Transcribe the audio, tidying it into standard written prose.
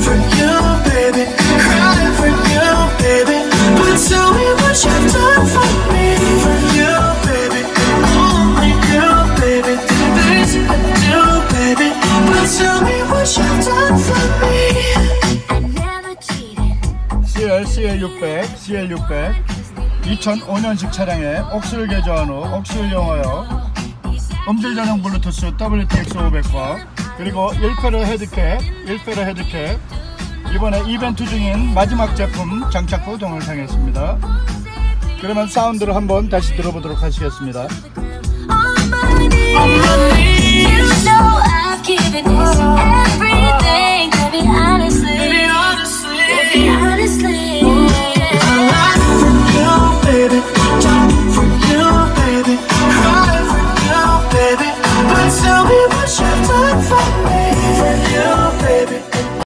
for you, baby. Cry for you, baby. But tell me what you've done for me. For you, baby. Only you, baby. Things I do, baby. But tell me what you've done for me. I never cheated. CL5500 2005년식 차량에 옥스를 개조한 후 옥스를 이용하여 음질전용 블루투스 Wtx500과 그리고 1페러 헤드캡 이번에 이벤트 중인 마지막 제품 장착 후 동영상이었습니다. 그러면 사운드를 한번 다시 들어보도록 하시겠습니다. On my knees, you know I've given this everything.